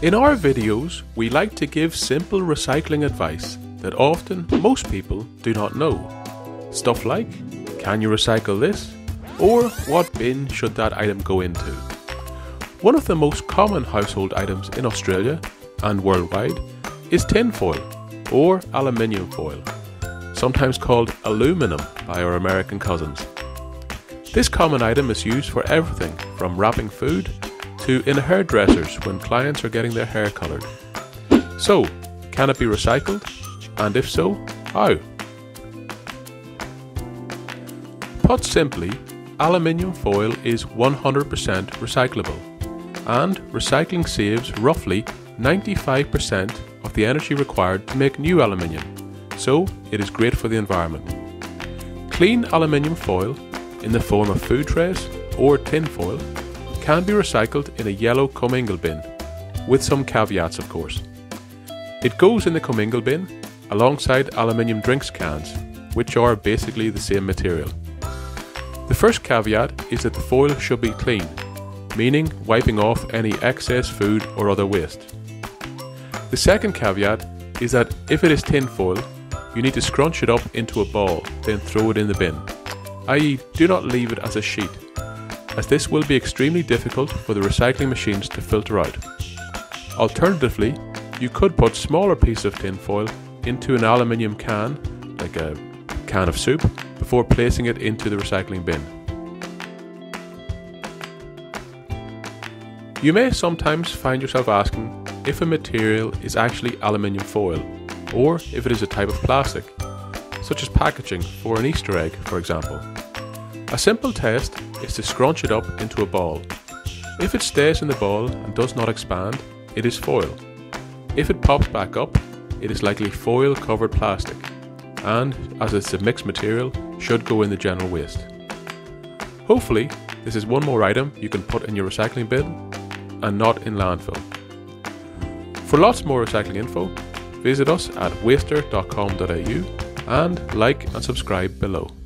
In our videos, we like to give simple recycling advice that often most people do not know. Stuff like, can you recycle this? Or what bin should that item go into? One of the most common household items in Australia and worldwide is tin foil or aluminium foil, sometimes called aluminum by our American cousins. This common item is used for everything from wrapping food to in hairdressers when clients are getting their hair coloured. So, can it be recycled? And if so, how? Put simply, aluminium foil is 100% recyclable, and recycling saves roughly 95% of the energy required to make new aluminium, so it is great for the environment. Clean aluminium foil in the form of food trays or tin foil can be recycled in a yellow commingle bin, with some caveats of course. It goes in the commingle bin alongside aluminium drinks cans, which are basically the same material. The first caveat is that the foil should be clean, meaning wiping off any excess food or other waste. The second caveat is that if it is tin foil, you need to scrunch it up into a ball, then throw it in the bin, i.e. do not leave it as a sheet, as this will be extremely difficult for the recycling machines to filter out. Alternatively, you could put smaller pieces of tin foil into an aluminium can, like a can of soup, before placing it into the recycling bin. You may sometimes find yourself asking if a material is actually aluminium foil, or if it is a type of plastic, such as packaging for an Easter egg, for example. A simple test is to scrunch it up into a ball. If it stays in the ball and does not expand, it is foil. If it pops back up, it is likely foil covered plastic, and as it's a mixed material, should go in the general waste. Hopefully, this is one more item you can put in your recycling bin and not in landfill. For lots more recycling info, visit us at waster.com.au and like and subscribe below.